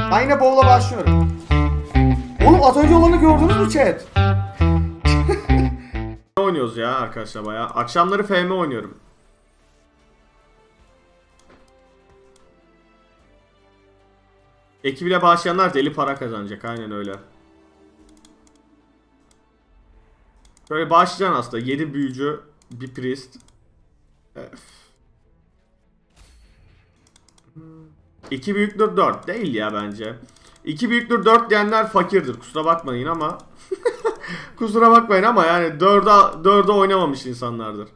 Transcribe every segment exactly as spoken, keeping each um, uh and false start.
Ben yine bowl'a başlıyorum. Oğlum az önce olanı gördünüz mü chat? Oynuyoruz ya arkadaşlar bayağı. Akşamları F M oynuyorum. Ekibiyle başlayanlar deli para kazanacak. Aynen öyle. Böyle başlayacaksın aslında. yedi büyücü, bir priest. iki büyüktür dört. Değil ya bence. iki büyüktür dört diyenler fakirdir. Kusura bakmayın ama. Kusura bakmayın ama yani dörde dörde oynamamış insanlardır.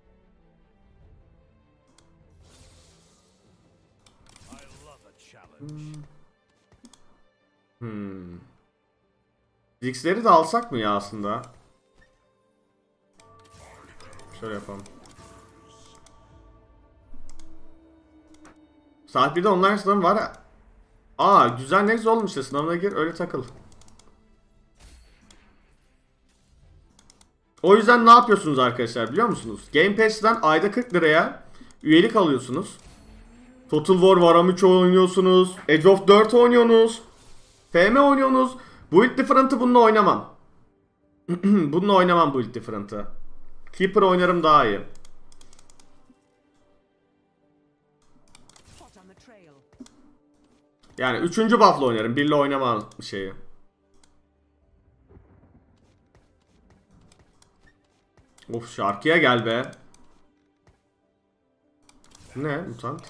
Hmm. Zix'leri de alsak mı ya aslında? Şöyle yapalım. Saat birde online sınavım var. Aa güzel, ne güzel olmuş işte, sınavına gir öyle takıl. O yüzden ne yapıyorsunuz arkadaşlar biliyor musunuz? Game Pass'ten ayda kırk liraya üyelik alıyorsunuz. Total War Warhammer üç oynuyorsunuz. Age of dört oynuyorsunuz. F M oynuyorsunuz. Build Different'ı bununla oynamam. Bununla oynamam Build Different'ı. Keeper oynarım daha iyi. Yani üçüncü buff'la oynarım. Birle oynamam şeyi. Of şarkıya gel be. Ne mutant?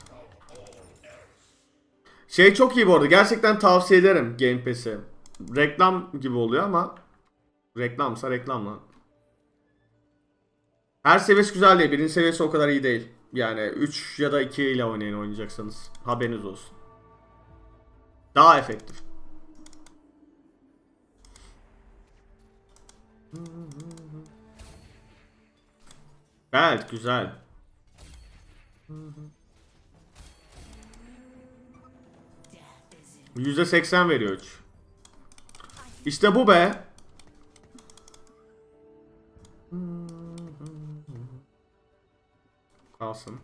Şey çok iyi bu arada. Gerçekten tavsiye ederim Game Pass'i. Reklam gibi oluyor ama reklamsa reklamla. Her seviyesi güzel değil. Birinci seviyesi o kadar iyi değil. Yani üç ya da iki ile oynayın oynayacaksanız. Haberiniz olsun. Daha efektif. Evet güzel. yüzde seksen veriyor üç. İşte bu be. Kalsın.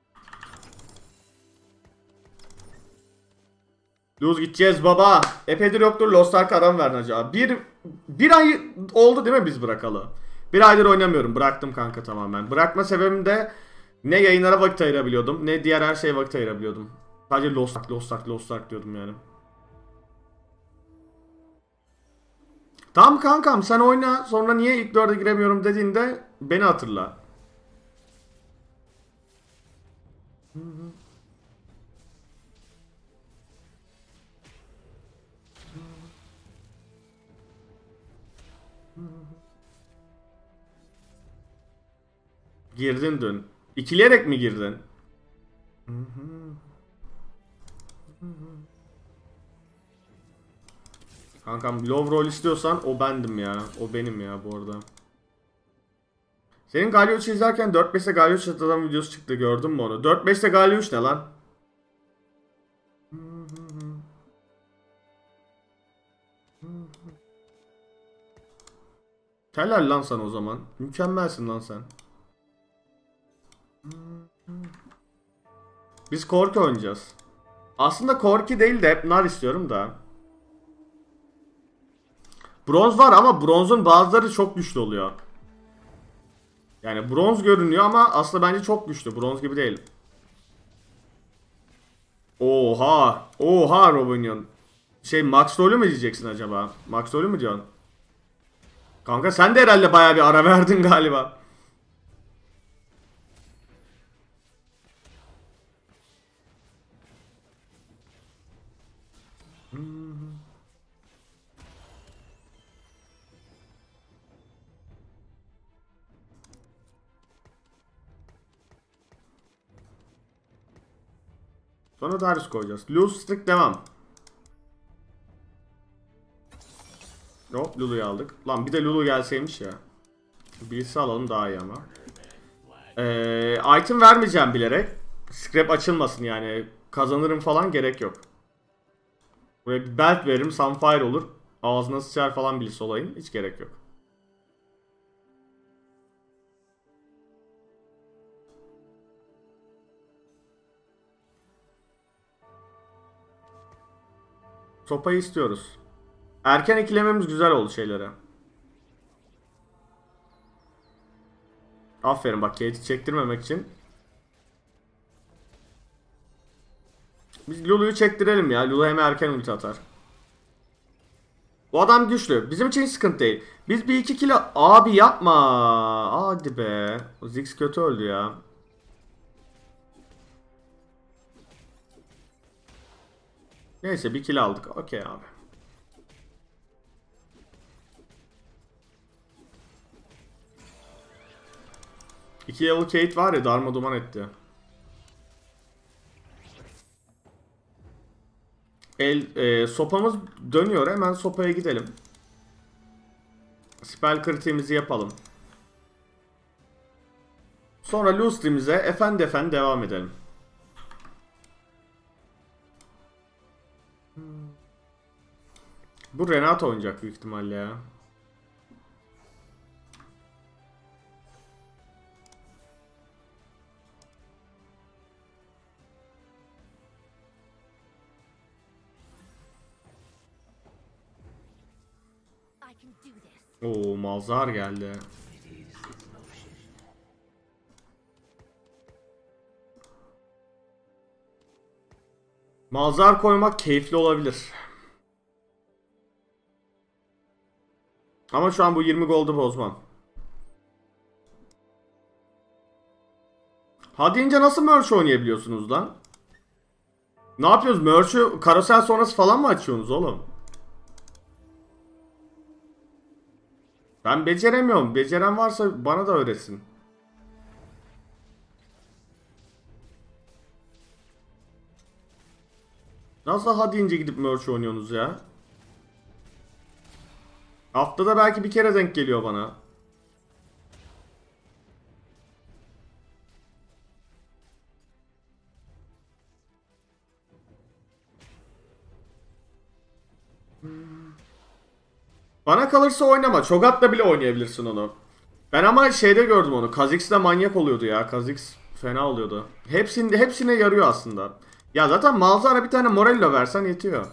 Lose gideceğiz baba. Epeydir yoktur. Lost Ark'a aram verdin acaba. Bir, bir ay oldu değil mi biz bırakalı? Bir aydır oynamıyorum. Bıraktım kanka tamamen. Bırakma sebebim de ne yayınlara vakit ayırabiliyordum, ne diğer her şeye vakit ayırabiliyordum. Sadece Lost Ark, Lost Ark, Lost Ark diyordum yani. Tamam kankam sen oyna, sonra niye ilk dörde giremiyorum dediğinde beni hatırla. Girdin dün. İkileyerek mi girdin? Kankam low roll istiyorsan o bendim ya. O benim ya bu arada. Senin Galio izlerken dört beşte Galio çatıdan videosu çıktı, gördün mü onu? dört beşte Galio ne lan? Helal lan sen o zaman. Mükemmelsin lan sen. Biz Korki oynayacağız. Aslında Korki değil de hep nar istiyorum da. Bronz var ama bronzun bazıları çok güçlü oluyor. Yani bronz görünüyor ama aslında bence çok güçlü. Bronz gibi değil. Oha. Oha Robinyon. Şey Max rolü mü diyeceksin acaba? Max rolü mü diyorsun? Kanka sen de herhalde bayağı bir ara verdin galiba. Sonra Darius koyacağız. Lose Streak devam. Hop Lulu'yu aldık. Lan bir de Lulu gelseymiş ya. Birisi alalım daha iyi ama. Ee, item vermeyeceğim bilerek. Scrap açılmasın yani. Kazanırım falan gerek yok. Buraya bir belt veririm. Sunfire olur. Ağzına sıçar falan birisi olayın. Hiç gerek yok. Sopayı istiyoruz. Erken ikilememiz güzel oldu şeylere. Aferin bak, Kate'i çektirmemek için. Biz Lulu'yu çektirelim ya. Lulu hem erken ulti atar. Bu adam güçlü. Bizim için hiç sıkıntı değil. Biz bir iki kilo... Abi yapma. Hadi be. O Ziggs kötü öldü ya. Neyse bir kill aldık. Okey abi. İki level Kate var ya, darma duman etti. El, e, sopamız dönüyor. Hemen sopaya gidelim. Spell kritiğimizi yapalım. Sonra Lustri'mize efendi efendi devam edelim. Bu Renato oynayacak büyük ihtimalle ya. Oo, Malzahar geldi. Malzahar koymak keyifli olabilir. Ama şu an bu yirmi gold'u bozmam. Hadi ince nasıl merch oynayabiliyorsunuz lan? Ne yapıyoruz? Merch'ü karosel sonrası falan mı açıyorsunuz oğlum? Ben beceremiyorum. Beceren varsa bana da öğretsin. Nasıl hadi ince gidip merch oynuyorsunuz ya? Haftada belki bir kere denk geliyor bana. Bana kalırsa oynama. Cho'Gath'la bile oynayabilirsin onu. Ben ama şeyde gördüm onu. Kha'Zix'le manyak oluyordu ya. Kha'Zix fena oluyordu. Hepsinde, hepsine yarıyor aslında. Ya zaten Malzahar'a bir tane Morello versen yetiyor.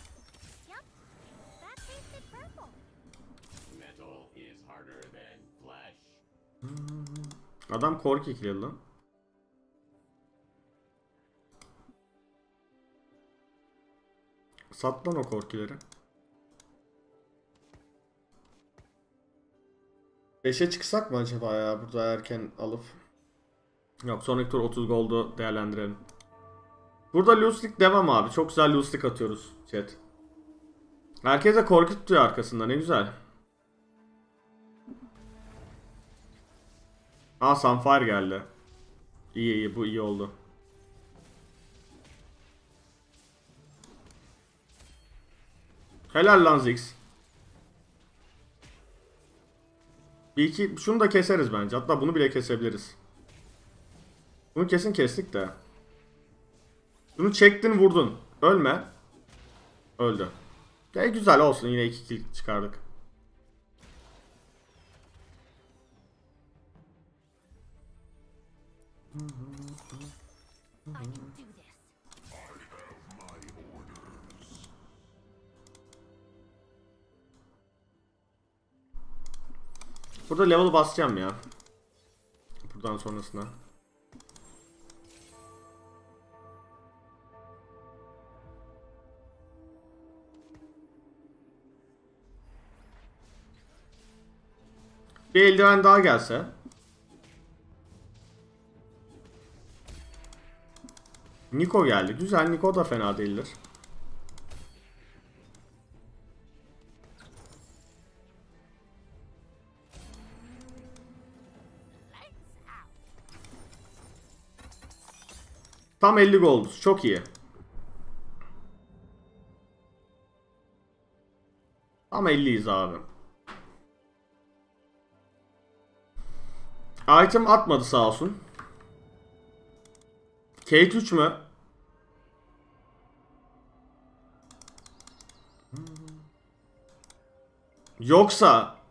Adam Corki ikiledi lan. Sat lan o Corki'leri. beşe çıksak mı acaba ya, burada erken alıp? Yok, sonraki tur otuz gold'u değerlendirelim. Burada Lustig devam abi. Çok güzel Lustig atıyoruz chat. Herkes de Corki tutuyor arkasında, ne güzel. Aa, Sunfire geldi. İyi iyi, bu iyi oldu. Helal lan Ziggs. Bir iki şunu da keseriz bence. Hatta bunu bile kesebiliriz. Bunu kesin kestik de. Bunu çektin vurdun. Ölme. Öldü. Ya güzel olsun, yine iki kill çıkardık. Burada level basacağım ya. Buradan sonrasında. Bir eldiven daha gelse. Niko geldi. Güzel, Niko da fena değildir. Tam elli gold. Çok iyi. Tam elliyiz abi. Item atmadı sağ olsun. Kate üç mü? Yoksa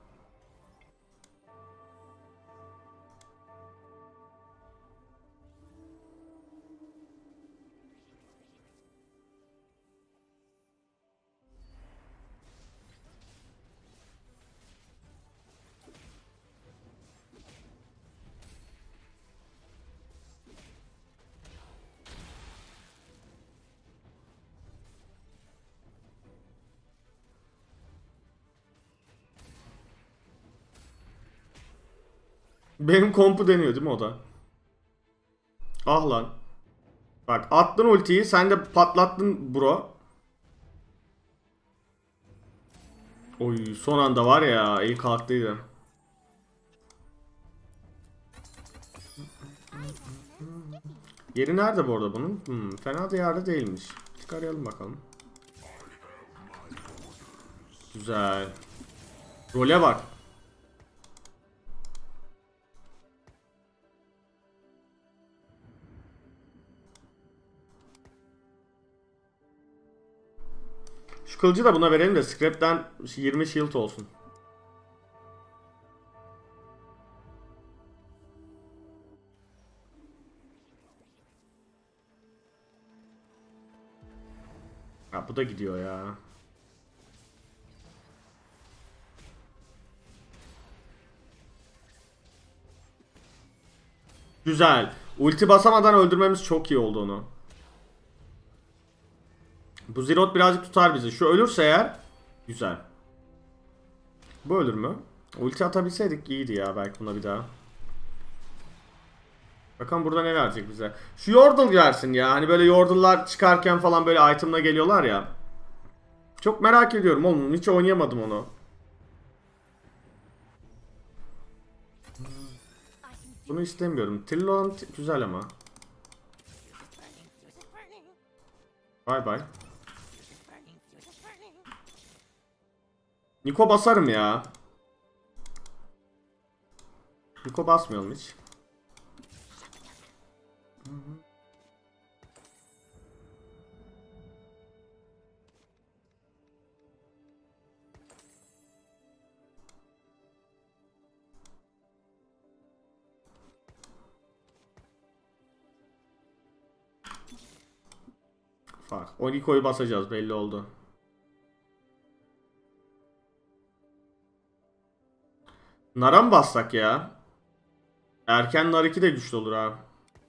Benim kompu deniyor değil mi o da? Ah lan. Bak attın ultiyi, sen de patlattın bro. Oy son anda var ya, iyi kalktıydı. Yeri nerede bu arada bunun? Hmm, fena da yerde değilmiş. Çıkaralım bakalım. Güzel. Role bak. Şu kılıcı da buna verelim de scrap'ten yirmi shield olsun. Ha bu da gidiyor ya. Güzel. Ulti basamadan öldürmemiz çok iyi oldu onu. Bu Zirot birazcık tutar bizi. Şu ölürse eğer güzel. Bu ölür mü? Ulti atabilseydik iyiydi ya, belki buna bir daha. Bakalım burada ne verecek bize. Şu Yordle versin ya. Hani böyle Yordle'lar çıkarken falan böyle item'la geliyorlar ya. Çok merak ediyorum oğlum. Hiç oynayamadım onu. Bunu istemiyorum. Trillon güzel ama. Bay bay. Niko basarım ya. Niko basmayalım hiç. Fark. O Niko'yu basacağız, belli oldu. Nara mı bassak ya? Erken Nar iki de güçlü olur ha.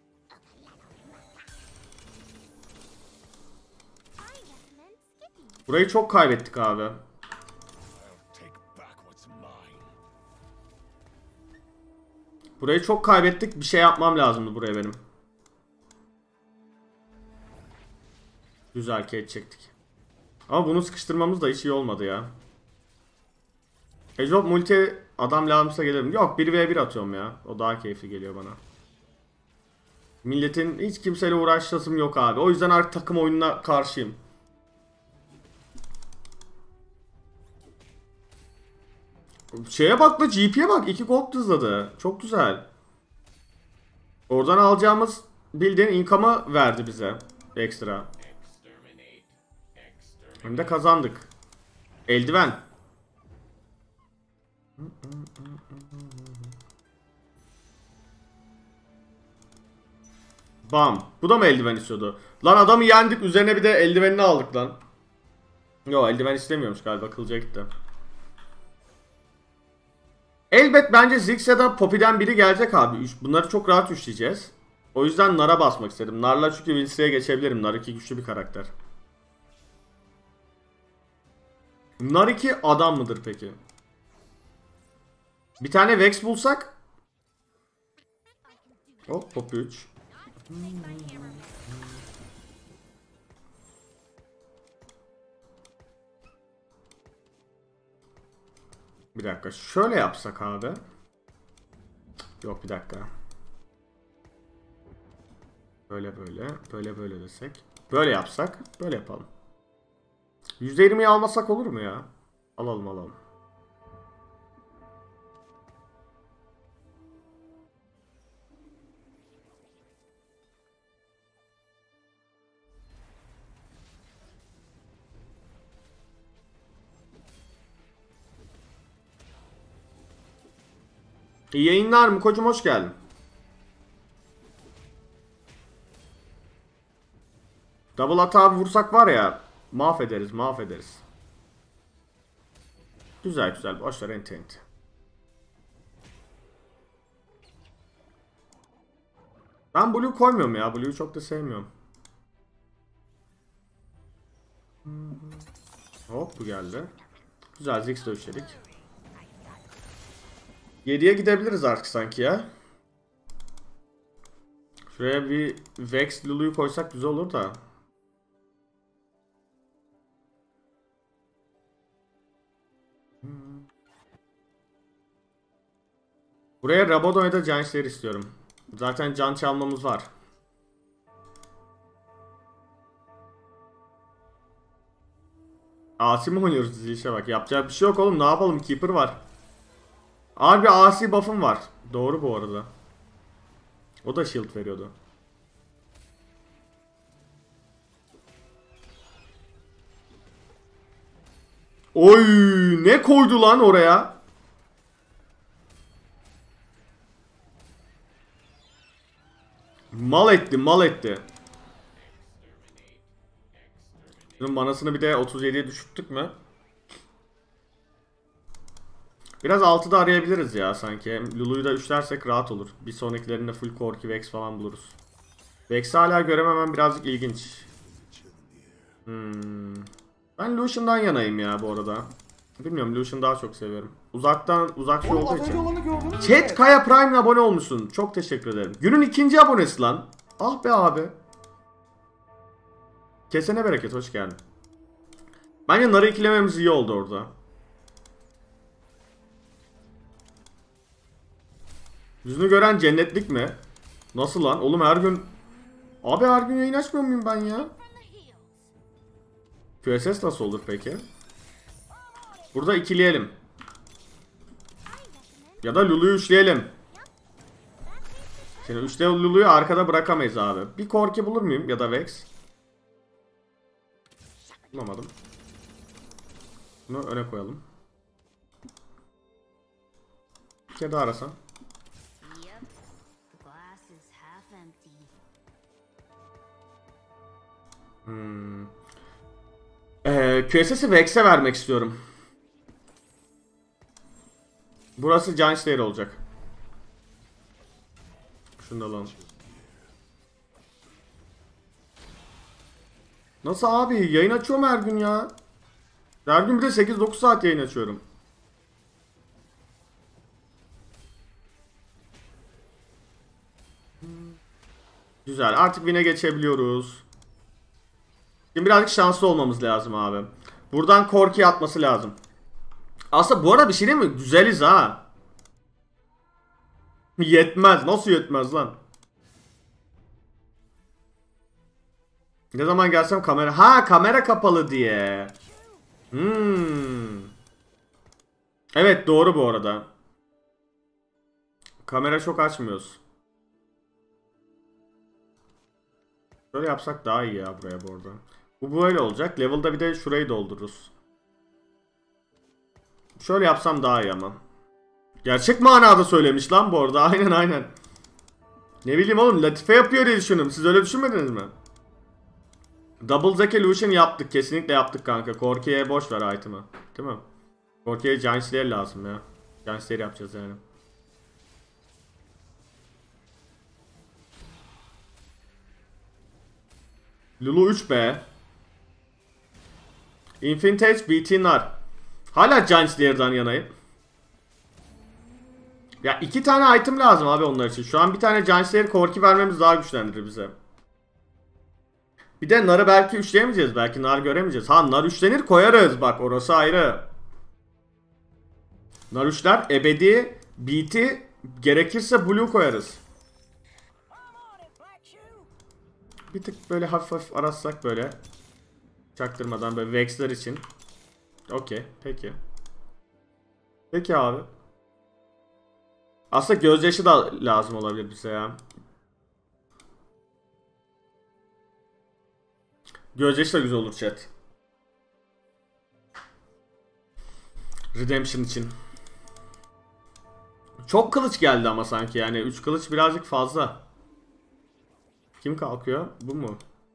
Burayı çok kaybettik abi. Burayı çok kaybettik. Bir şey yapmam lazımdı buraya benim. Güzel kate çektik. Ama bunu sıkıştırmamız da hiç iyi olmadı ya. Ejop multi adam lazımsa gelirim. Yok, bir ve bir atıyorum ya. O daha keyifli geliyor bana. Milletin hiç kimseyle uğraşasım yok abi. O yüzden artık takım oyununa karşıyım. Şeye bak da G P'ye bak. iki gold hızladı. Çok güzel. Oradan alacağımız bildiğin income'ı verdi bize. Ekstra. Hem de kazandık. Eldiven. Bam. Bu da mı eldiven istiyordu? Lan adamı yendik, üzerine bir de eldivenini aldık lan. Yo, eldiven istemiyormuş galiba, kılıca gitti. Elbet bence Ziggs ya da Poppy'den biri gelecek abi. Bunları çok rahat üçleyeceğiz. O yüzden Nar'a basmak istedim. Nar'la çünkü Winsley'e geçebilirim. Nar iki güçlü bir karakter. Nar iki adam mıdır peki? Bir tane Vex bulsak. Hop, Poppy üç. Bir dakika. Şöyle yapsak abi. Yok, bir dakika. Böyle böyle. Böyle böyle desek. Böyle yapsak. Böyle yapalım. yüzde yirmiyi almasak olur mu ya? Alalım alalım. İyi yayınlar mı kocam, hoş geldin. Double hata vursak var ya, mahvederiz mahvederiz. Güzel güzel, boşver enti enti. Ben Blue koymuyorum ya, Blue'yu çok da sevmiyorum. Hop, bu geldi. Güzel, Ziggs dövüşedik. yediye gidebiliriz artık sanki ya. Şuraya bir Vex Lulu'yu koysak güzel olur da. Buraya Rabadon'a da can işleri istiyorum. Zaten can çalmamız var. Asi mi oynuyoruz dizilişe bak. Yapacak bir şey yok oğlum. Ne yapalım? Keeper var. Abi asi buff'ım var. Doğru bu arada. O da shield veriyordu. Oy, ne koydu lan oraya? Mal etti, mal etti. Bunun manasını bir de otuz yediye düşürttük mü? Biraz altıda arayabiliriz ya sanki. Lulu'yu da üçlersek rahat olur. Bir sonrakilerinde full Corki Vex falan buluruz. Vex'i hala görememem birazcık ilginç. Hmm. Ben Lucian'dan yanayım ya bu arada. Bilmiyorum, Lucian daha çok seviyorum. Uzaktan uzak şey olduğu için. Chat Kaya Prime'le abone olmuşsun. Çok teşekkür ederim. Günün ikinci abonesi lan. Ah be abi. Kesene bereket, hoş geldin. Bence narı ikilememiz iyi oldu orada. Yüzünü gören cennetlik mi? Nasıl lan? Oğlum her gün... Abi her gün yayın açmıyor muyum ben ya? Q S S nasıl olur peki? Burada ikileyelim. Ya da Lulu'yu üçleyelim. Şimdi üçte Lulu'yu arkada bırakamayız abi. Bir Corki bulur muyum? Ya da Vex. Bulamadım. Bunu öne koyalım. Bir kere daha arasam. Hmm. Ee, Q S S'i Vex'e vermek istiyorum. Burası can işleri olacak. Şunu da alalım. Nasıl abi? Yayın açıyorum her gün ya. Her gün bir de sekiz dokuz saat yayın açıyorum. Güzel. Artık win'e geçebiliyoruz. Şimdi birazcık şanslı olmamız lazım abi. Buradan Corki atması lazım. Aslında bu arada bir şey değil mi? Güzeliz ha. Yetmez. Nasıl yetmez lan? Ne zaman gelsem kamera... Ha, kamera kapalı diye. Hmm. Evet, doğru bu arada. Kamera çok açmıyoruz. Şöyle yapsak daha iyi ya buraya bu arada. Bu böyle olacak. Level'da bir de şurayı doldururuz. Şöyle yapsam daha iyi ama. Gerçek manada söylemiş lan bu arada. Aynen aynen. Ne bileyim oğlum, latife yapıyor diye düşündüm. Siz öyle düşünmediniz mi? Double Zack Illusion yaptık. Kesinlikle yaptık kanka. Corki'ye boş ver item'ı. Değil mi? Corki'ye Giant Slayer lazım ya. Giant Slayer yapacağız yani. Lulu üç be. Infinite B T Nar. Hala Giant Slayer'dan yanayım. Ya iki tane item lazım abi onlar için. Şu an bir tane Giant Slayer Corki vermemiz daha güçlendirir bize. Bir de Nar'ı belki üçleyemeyeceğiz. Belki Nar göremeyeceğiz. Ha, Nar üçlenir koyarız. Bak orası ayrı. Nar üçler. Ebedi. B T. Gerekirse Blue koyarız. Bir tık böyle hafif hafif aratsak böyle. Çaktırmadan böyle Vex'ler için. Okey. Peki. Peki abi. Aslında gözyaşı da lazım olabilir bize ya. Gözyaşı da güzel olur chat. Redemption için. Çok kılıç geldi ama sanki yani. üç kılıç birazcık fazla. Kim kalkıyor? Bu mu?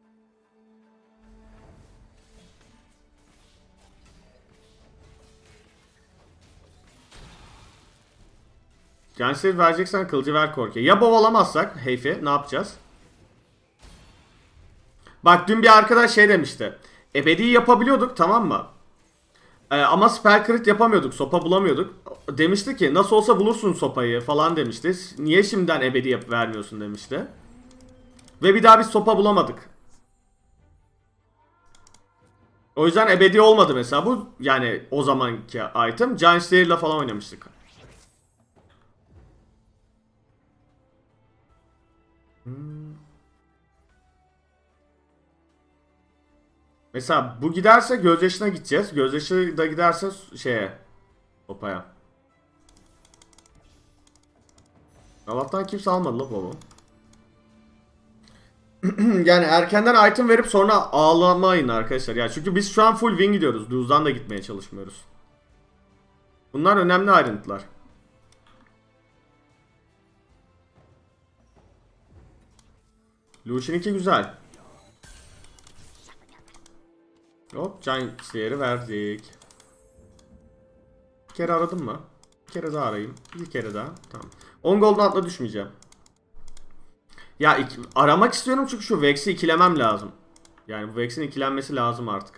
Cansel vereceksen kılıcı ver Korki'ye. Ya bovalamazsak Heyfi ne yapacağız? Bak dün bir arkadaş şey demişti. Ebedi yapabiliyorduk, tamam mı? Ee, ama spell crit yapamıyorduk. Sopa bulamıyorduk. Demişti ki nasıl olsa bulursun sopayı falan demişti. Niye şimdiden ebedi yap vermiyorsun demişti. Ve bir daha biz sopa bulamadık. O yüzden ebedi olmadı mesela bu. Yani o zamanki item. Giant Slayer'la falan oynamıştık. Hmm. Mesela bu giderse gözyaşına gideceğiz. Gözyaşı da giderse şeye. Sopaya. Allah'tan kimse almadı la baba. Yani erkenden item verip sonra ağlamayın arkadaşlar. Ya çünkü biz şu an full win gidiyoruz. Lose'dan da gitmeye çalışmıyoruz. Bunlar önemli ayrıntılar. Lucian'inki güzel. Hop, Giant Slayer'ı verdik. Bir kere aradım mı? Bir kere daha arayayım. Bir kere daha. Tamam. on golden atla düşmeyeceğim. Ya iki, aramak istiyorum çünkü şu Vex'i ikilemem lazım. Yani bu Vex'in ikilenmesi lazım artık.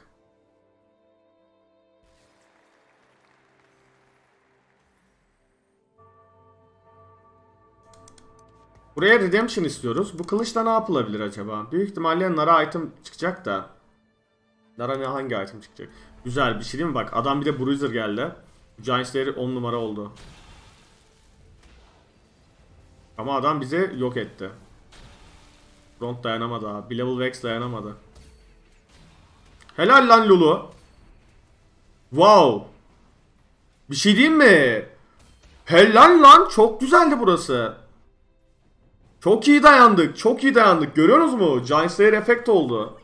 Buraya Redemption istiyoruz. Bu kılıçla ne yapılabilir acaba? Büyük ihtimalle Nara item çıkacak da. Nara ne hangi item çıkacak? Güzel bir şey değil mi? Bak adam bir de Bruiser geldi. Giant Slayer on numara oldu. Ama adam bizi yok etti. Front dayanamadı abi. Bir level Vex dayanamadı. Helal lan Lulu. Wow. Bir şey diyeyim mi? Helal lan. Çok güzeldi burası. Çok iyi dayandık. Çok iyi dayandık. Görüyorsunuz mu? Giant Slayer efekt oldu.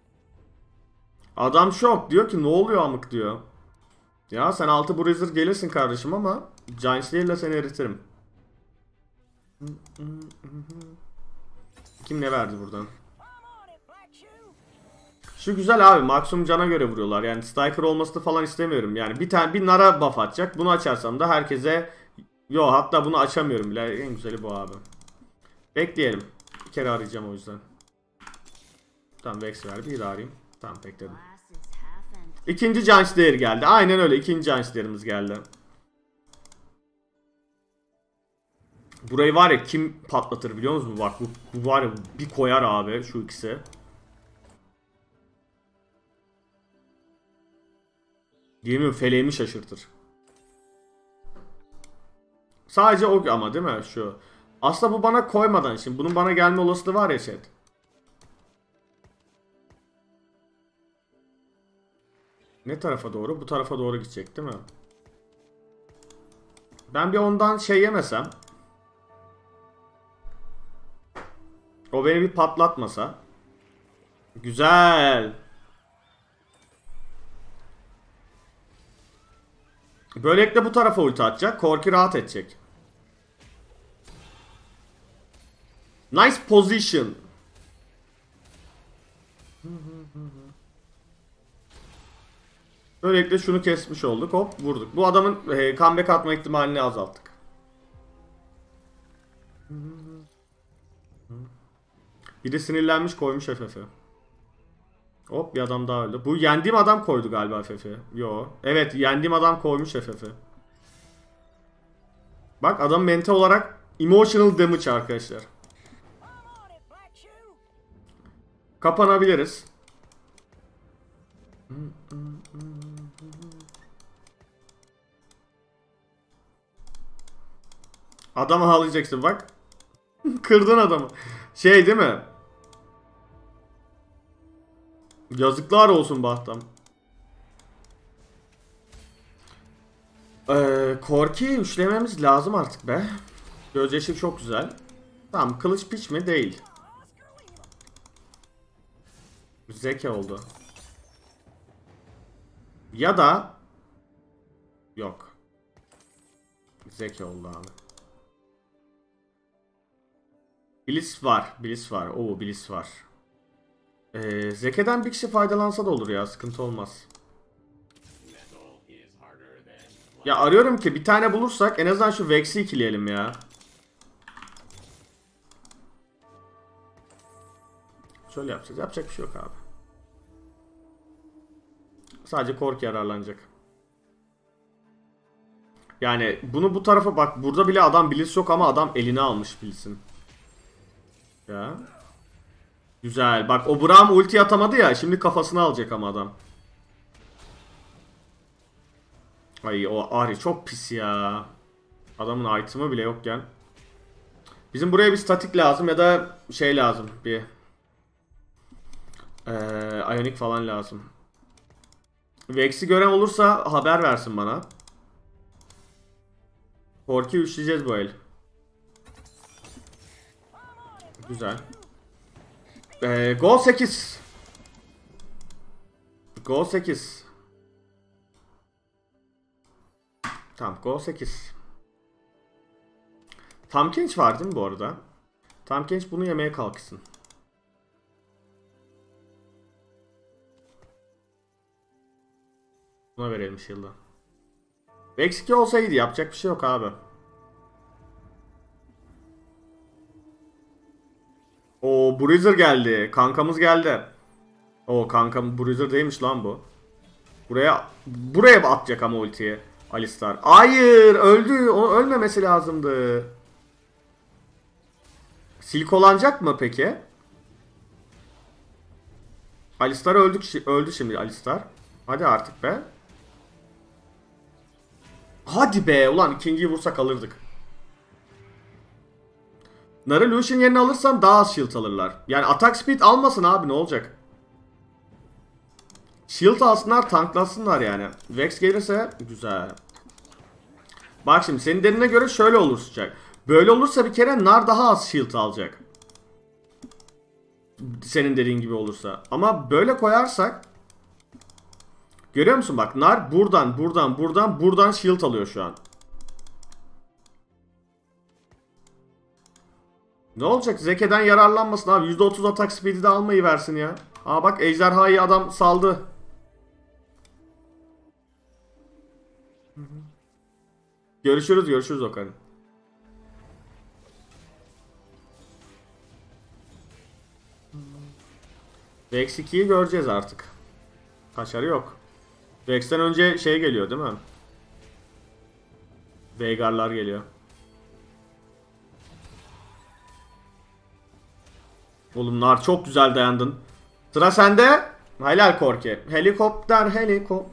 Adam şok. Diyor ki ne oluyor amık diyor. Ya sen altı Bruiser gelirsin kardeşim ama Giant Slayer'la seni eritirim. Kim ne verdi buradan? Şu güzel abi. Maksimum cana göre vuruyorlar. Yani Striker olmasını falan istemiyorum. Yani bir tane bir Nara buff atacak. Bunu açarsam da herkese... Yo hatta bunu açamıyorum bile. En güzeli bu abi. Bekleyelim. Bir kere arayacağım o yüzden. Tamam Vex ver. Bir daha arayayım. Tamam bekledim. İkinci Giant Slayer geldi. Aynen öyle. İkinci Giant Slayer'ımız geldi. Burayı var ya kim patlatır biliyor musunuz? Bak bu, bu var ya bir koyar abi şu ikisi. Yemin feleğimi şaşırtır. Sadece o ama değil mi şu? Aslında bu bana koymadan şimdi bunun bana gelme olasılığı var ya chat. Ne tarafa doğru? Bu tarafa doğru gidecek değil mi? Ben bir ondan şey yemesem. O beni bir patlatmasa. Güzel. Böylelikle bu tarafa ulti atacak. Korki rahat edecek. Nice position. Böylelikle şunu kesmiş olduk. Hop vurduk. Bu adamın e, comeback atma ihtimalini azalttık. Biri sinirlenmiş koymuş F F'i. Hop bir adam daha öldü. Bu yendiğim adam koydu galiba F F'i. Yo. Evet yendiğim adam koymuş F F'i. Bak adam mental olarak emotional damage arkadaşlar. Kapanabiliriz. Adamı ağlayacaksın bak. Kırdın adamı. Şey değil mi? Yazıklar olsun Bahtam. Ee, Korki'yi üçlememiz lazım artık be. Gözyaşı çok güzel. Tamam kılıç piç mi? Değil. Zeki oldu. Ya da yok. Zeki oldu abi. Bliss var. Bliss var. Oo Bliss var. Ee, Zeke'den bir kişi faydalansa da olur ya. Sıkıntı olmaz. Ya arıyorum ki bir tane bulursak en azından şu Vex'i ikileyelim ya. Şöyle yapacağız. Yapacak bir şey yok abi. Sadece Korki yararlanacak. Yani bunu bu tarafa bak. Burada bile adam Blitz yok ama adam eline almış Blitz'in. Ya. Güzel. Bak o Braum ulti atamadı ya. Şimdi kafasını alacak ama adam. Ay o Ahri çok pis ya. Adamın item'ı bile yokken. Bizim buraya bir statik lazım ya da şey lazım. Bir ee, Ionic falan lazım. Vex'i gören olursa haber versin bana. Korki üçleyeceğiz bu el. Güzel. Ee, Gol sekiz. Gol sekiz. Tamam Gol sekiz. Tam Kench var değil mi bu arada? Tam Kench bunu yemeye kalksın. Buna verelim shield'ı. Vex iki olsaydı yapacak bir şey yok abi. O Bruiser geldi. Kankamız geldi. O kankam Bruiser değilmiş lan bu. Buraya buraya atacak ama ultiyi Alistar. Hayır, öldü. O ölmemesi lazımdı. Silkolanacak mı peki? Alistar öldü, öldü şimdi Alistar. Hadi artık be. Hadi be. Ulan ikinciyi vursak alırdık. Narı Lucian yerine alırsam daha az shield alırlar. Yani attack speed almasın abi, ne olacak? Shield alsınlar, tanklasınlar yani. Vex gelirse güzel. Bak şimdi senin dediğine göre şöyle olursa. Böyle olursa bir kere Nar daha az shield alacak. Senin dediğin gibi olursa. Ama böyle koyarsak, görüyor musun bak, Nar buradan buradan buradan buradan shield alıyor şu an. Ne olacak? Zeke'den yararlanmasın abi. yüzde otuz atak speed'i de almayı versin ya. Aa bak, ejderhayı adam saldı. Görüşürüz görüşürüz Okan. Vex ikiyi göreceğiz artık. Kaçarı yok. Vex'ten önce şey geliyor değil mi? Veigar'lar geliyor. Oğlum Nar çok güzel dayandın. Sıra sende. Helal Korki. Helikopter helikopter.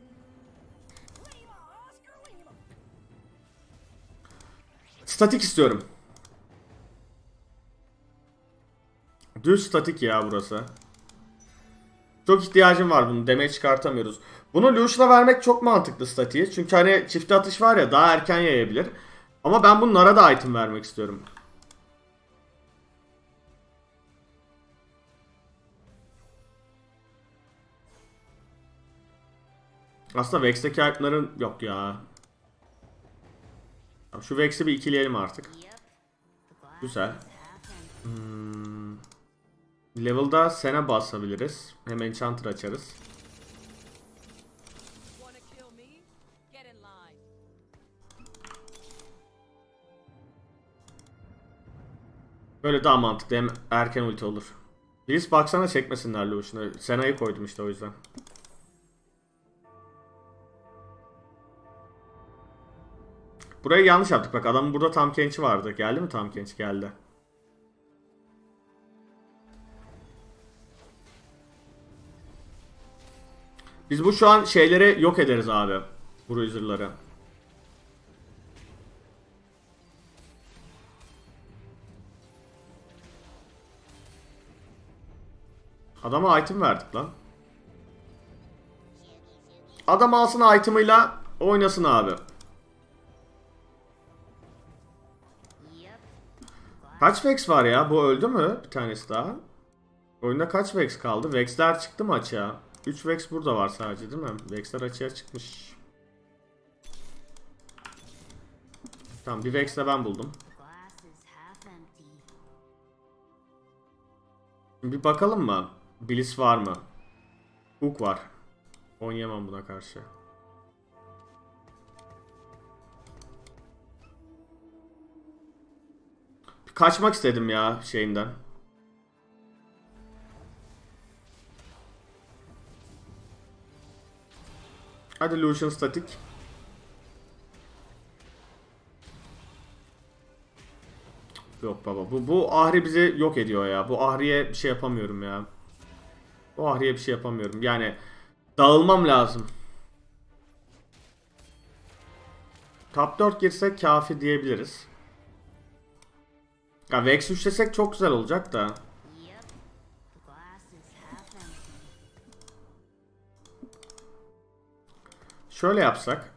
Statik istiyorum. Düz statik ya burası. Çok ihtiyacım var bunun. Damage çıkartamıyoruz. Bunu Lucian'a vermek çok mantıklı statiği. Çünkü hani çift atış var ya, daha erken yayabilir. Ama ben bu Nar'a da item vermek istiyorum. Aslında Vex'teki itemların yok ya. Şu Vex'i bir ikileyelim artık. Güzel. Hmm. Level'da Sen'e basabiliriz. Hem Enchanter açarız. Böyle daha mantıklı, hem erken ulti olur. Blitz baksana çekmesinler Lucian'ı. Sena'yı koydum işte o yüzden. Burayı yanlış yaptık bak, adamın burada Tahm Kench'i vardı. Geldi mi Tahm Kench? Geldi. Biz bu şu an şeyleri yok ederiz abi. Bruiser'ları. Adama item verdik lan. Adam alsın item'ıyla oynasın abi. Kaç Vex var ya? Bu öldü mü? Bir tanesi daha. Oyunda kaç Vex kaldı? Vex'ler çıktı mı açığa? üç Vex burada var sadece değil mi? Vex'ler açığa çıkmış. Tamam, bir Vex de ben buldum. Bir bakalım mı? Blitz var mı? Hook var. Oynayamam buna karşı. Kaçmak istedim ya şeyinden. Hadi Lucian statik. Yok baba. Bu, bu Ahri bizi yok ediyor ya. Bu Ahri'ye bir şey yapamıyorum ya. Bu Ahri'ye bir şey yapamıyorum. Yani dağılmam lazım. Top dört girsek kafi diyebiliriz. Ya Vex üçlesek çok güzel olacak da. Şöyle yapsak.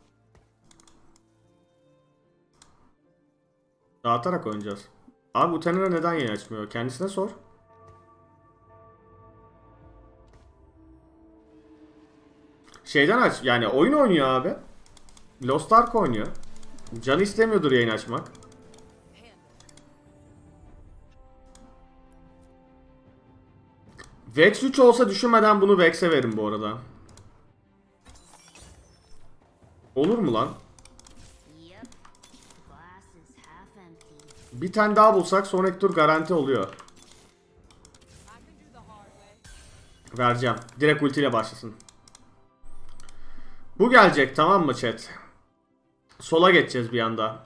Dağıtarak oynayacağız. Abi bu Tenera neden yayın açmıyor? Kendisine sor. Şeyden aç. Yani oyun oynuyor abi. Lost Ark oynuyor. Canı istemiyordur yayın açmak. Vex üç olsa düşünmeden bunu Vex'e verin bu arada. Olur mu lan? Bir tane daha bulsak sonraki tur garanti oluyor. Vereceğim. Direkt ultiyle başlasın. Bu gelecek tamam mı chat? Sola geçeceğiz bir anda.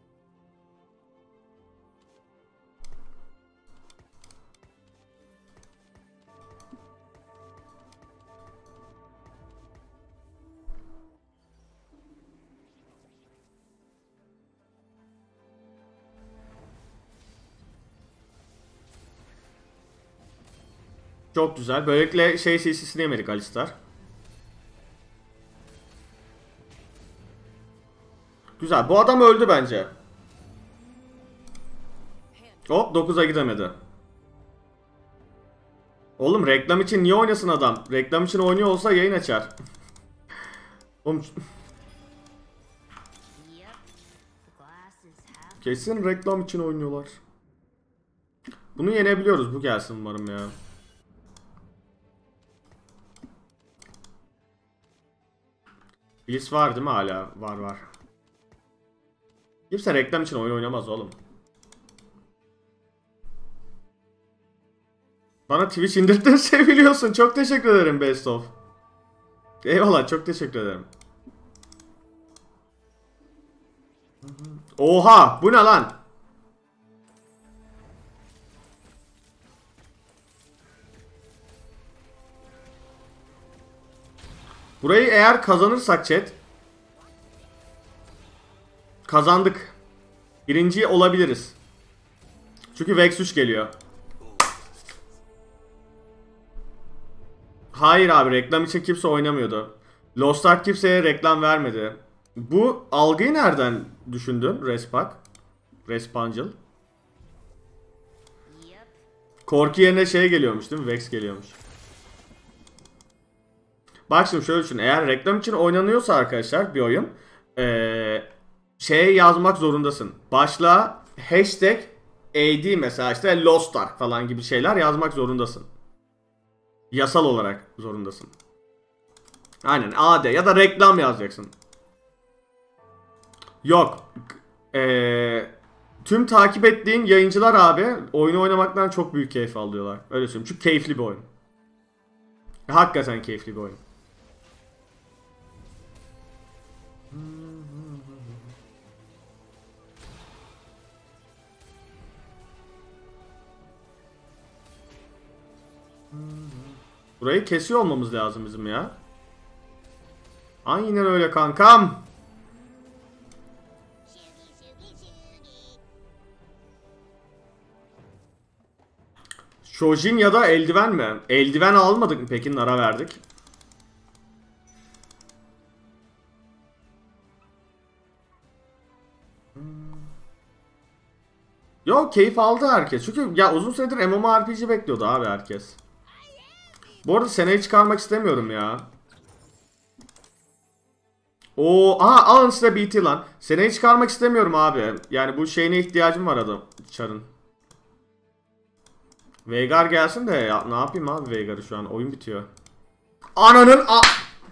Çok güzel. Böylelikle şey C C'sini yemedik Alistar. Güzel. Bu adam öldü bence. Hop dokuza gidemedi. Oğlum reklam için niye oynasın adam? Reklam için oynuyor olsa yayın açar. Oğlum... Kesin reklam için oynuyorlar. Bunu yenebiliyoruz. Bu gelsin umarım ya. Bliss var değil mi hala? Var var. Kimse reklam için oyun oynamaz oğlum. Bana Twitch indirttin seviliyorsun. Çok teşekkür ederim Best of. Eyvallah çok teşekkür ederim. Oha bu ne lan? Burayı eğer kazanırsak chat. Kazandık. Birinci olabiliriz. Çünkü Vex üç geliyor. Hayır abi reklam için kimse oynamıyordu. Lost Ark kimseye reklam vermedi. Bu algıyı nereden düşündün Respak? Respancıl. Korki yerine şey geliyormuş değil mi? Vex geliyormuş. Bak şimdi şöyle düşün. Eğer reklam için oynanıyorsa arkadaşlar bir oyun. Ee, şeye yazmak zorundasın. Başlığa hashtag A D mesela işte Lost Ark falan gibi şeyler yazmak zorundasın. Yasal olarak zorundasın. Aynen A D ya da reklam yazacaksın. Yok. Ee, tüm takip ettiğin yayıncılar abi oyunu oynamaktan çok büyük keyif alıyorlar. Öyle söyleyeyim. Çünkü keyifli bir oyun. Hakikaten keyifli bir oyun. Burayı kesiyor olmamız lazım bizim ya. Aynen öyle kankam. Shojin ya da eldiven mi? Eldiven almadık mı peki? Nara verdik. Yo keyif aldı herkes. Çünkü ya uzun süredir MMORPG bekliyordu abi herkes. Bu arada seneyi çıkarmak istemiyorum ya. Oo, aha alın size B T lan. Seneyi çıkarmak istemiyorum abi. Yani bu şeyine ihtiyacım var adam. Çarın. Veigar gelsin de ya, ne yapayım abi Veigar'ı şu an oyun bitiyor. Ananın a...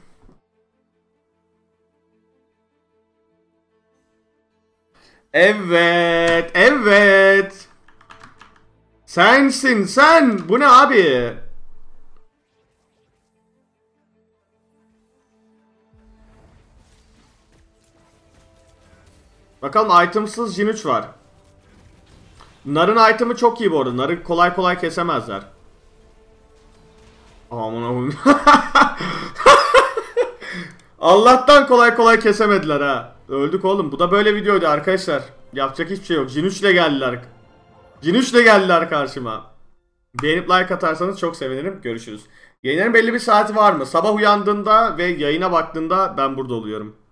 Evet, evet. Sensin sen. Bu ne abi? Bakalım itemsız Jin üç var. Nar'ın item'ı çok iyi bu arada. Nar'ı kolay kolay kesemezler. Aman Allah'ım. Allah'tan kolay kolay kesemediler ha. Öldük oğlum. Bu da böyle videoydu arkadaşlar. Yapacak hiçbir şey yok. Jin üç ile geldiler. Jin üç ile geldiler karşıma. Beğenip like atarsanız çok sevinirim. Görüşürüz. Yayınların belli bir saati var mı? Sabah uyandığında ve yayına baktığında ben burada oluyorum.